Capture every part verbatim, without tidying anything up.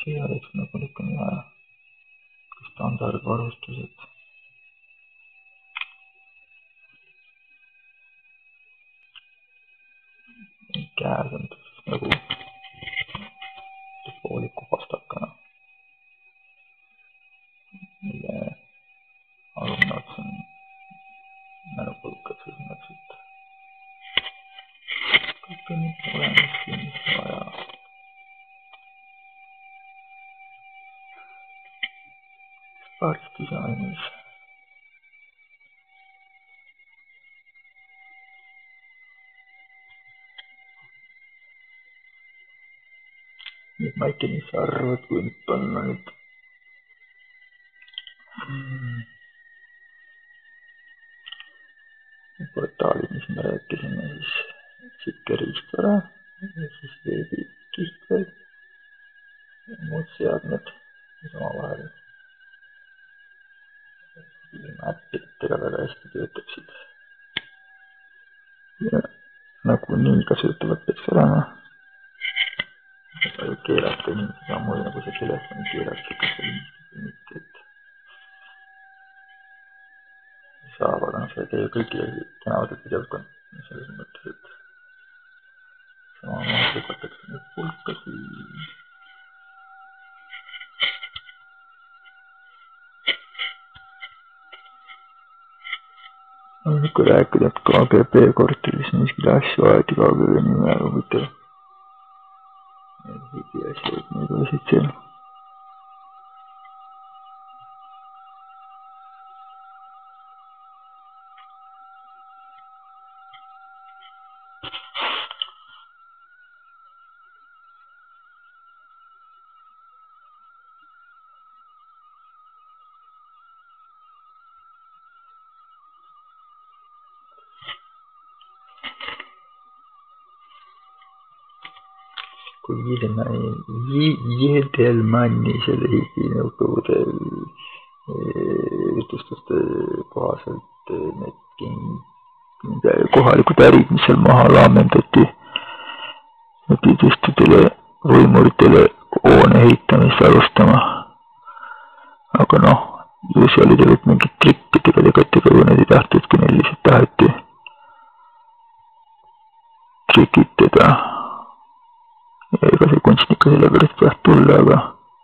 sõjadeks nagu ikka nii vaja. Standardvarustused. Käes on nagu pooliku pastakana, mille alumne ots on mänupõlkad, siis mõtlesid kõik on nüüd olemas, mis vaja. Parts disainis. Nüüd ma ei tea, mis sa arvad, kui nüüd panna nüüd mm. portaalid, mis me rääkisime, siis sikke riistvara ja siis veebikihtved ja muud seadmed, mis omavahel ilma äppidega väga hästi töötaksid. Ja nagu nii kasutavad peaks olema. Palju keelata inimesi samamoodi nagu see telefoni keelata, kas see inimesed mitte, et saab, aga see teie kõigile tänavad, et videokond selles mõttes, et samamoodi lükatakse nüüd pulkasi. On ikka rääkida, et K G B korteris miskile asju aeti K G B nime, aga mitte higi asju, et neid olid seal. Kui Jedelmanni selle Eesti nõukogude jutustuste kohaselt need kohalikud ärid, mis seal maha laamendati, pidid istudele võimuritele hoone ehitamist alustama. Aga noh, ju see oli tegelikult mingid trikkidega tegati, kui need ei tahtnud, kui neil lihtsalt taheti trikitada. Ja ega see kunstniku selle pärast pärast tulla, aga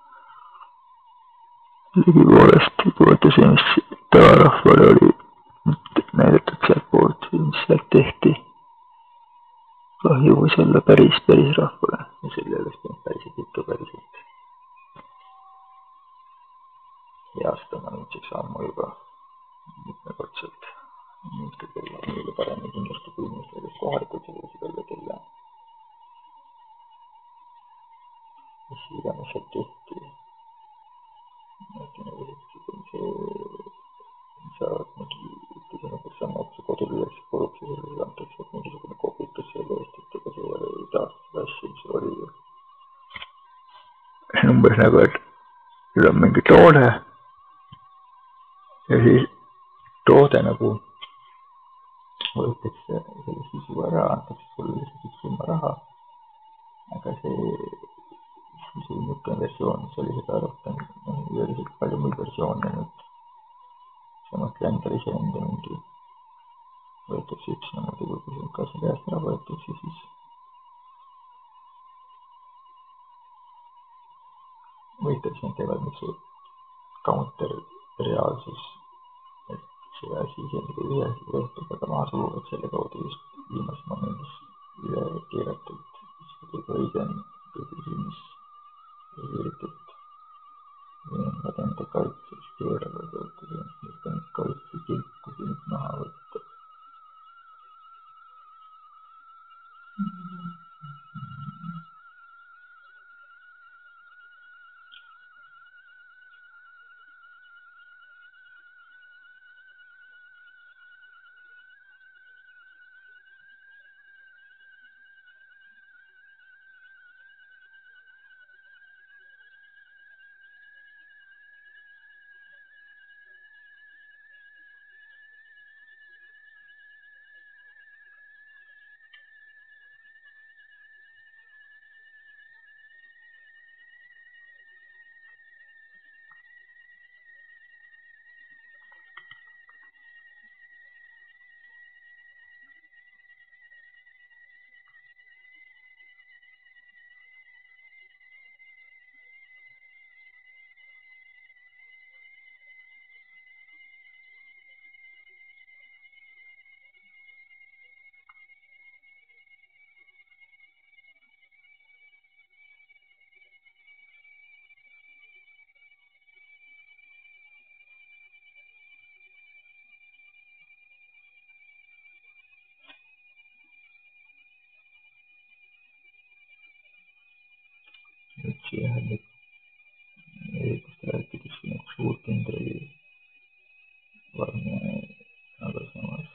ligi poolest puudutas see, mis tavarahvale oli näidatud sealt poolt, mis sealt tehti. Kahju võis olla päris, päris rahvale ja selle oleks pidanud päriselt ikka päriselt heastama nüüdseks ammu juba mitmekordselt. Inimestel kella meile paremini kindlasti kui inimestel, kes kohalikud sellesid olla kella. Mis iganes sealt tehti. Näete nagu see, see saavad mingi ütlesime, kus on otse kodulüüakse puruks ja selle antakse, et mingisugune kopikas selle eest, et ega see ei ole taastada asju, mis oli ju. Umbes nagu, et seal on mingi toode ja siis toode nagu võetakse selle sisu ära, antakse sulle lihtsalt üks summa raha, aga see sisu niisugune versioon, mis oli seda rohkem, oli lihtsalt palju muid versioone nüüd. See mõtle endal ise enda mingi võetakse üks niimoodi, kui see ka selle eest ära võetakse, siis võitakse need teevad miks counter reaalsus, et see asi isegi ühe võetud, aga maha suruvad selle kaudu just viimas momendis üle keeratud, mis kõige õigem, kõige silmis üritult võivad enda kaitses keeravad, et need on kaitse kilku siin maha võtta. üldse jah, et õigust rääkides nagu suur kindrali varne, aga samas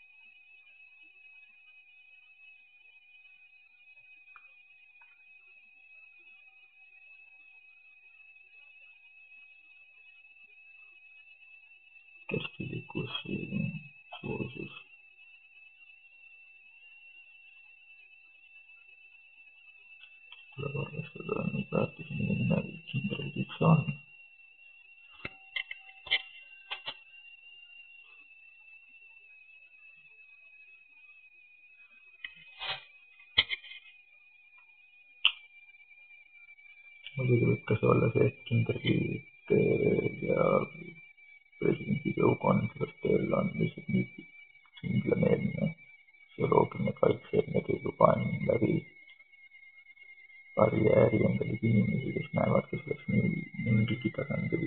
kerstilikus suuruses tuleb arvestada neid väärtusi, mille nimel kindralid üldse on. Muidugi võib ka see olla see, et kindralid ja presidendid jõukondadel on lihtsalt nii kindlameelne psühholoogiline kaitse, et nad ei luba läbi barjääri endale inimesi, kes näevad, kes oleks nii mingigi tasandil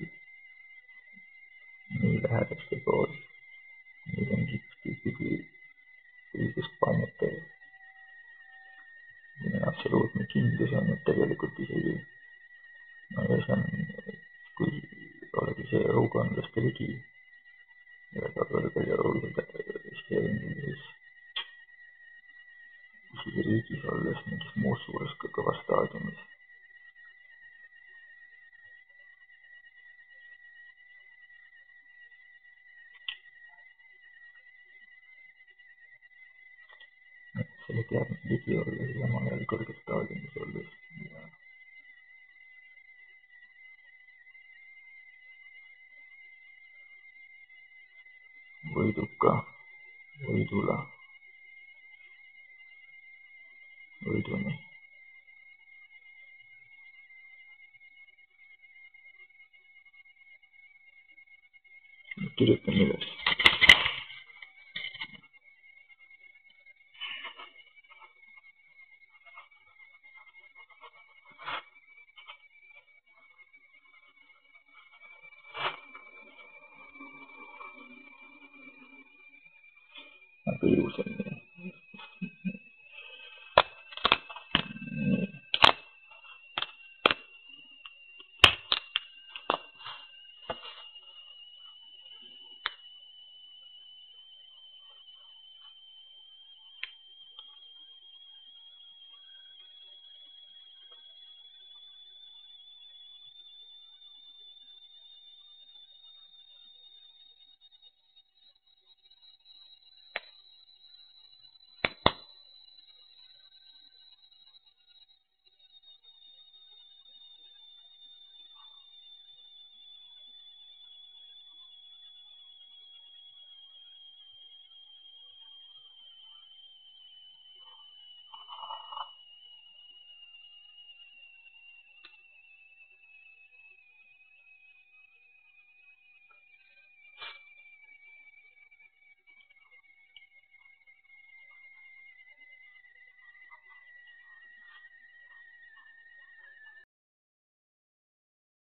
nii lähedaste poolt, nii mingit tüüpidi õigest painete absoluutne kindlus on, et tegelikult isegi no ja see on, kui olegi see õukondlaste ligi ja väga kõrgel ja õudelt steeringulises isegi riigis olles mingis muus suures kõva staadiumis. Selle teadmise ligi olles ja samal ajal kõrges staadiumis olles ja võiduka, võidula, võiduni. Kirjutan üles. Aga ilus on.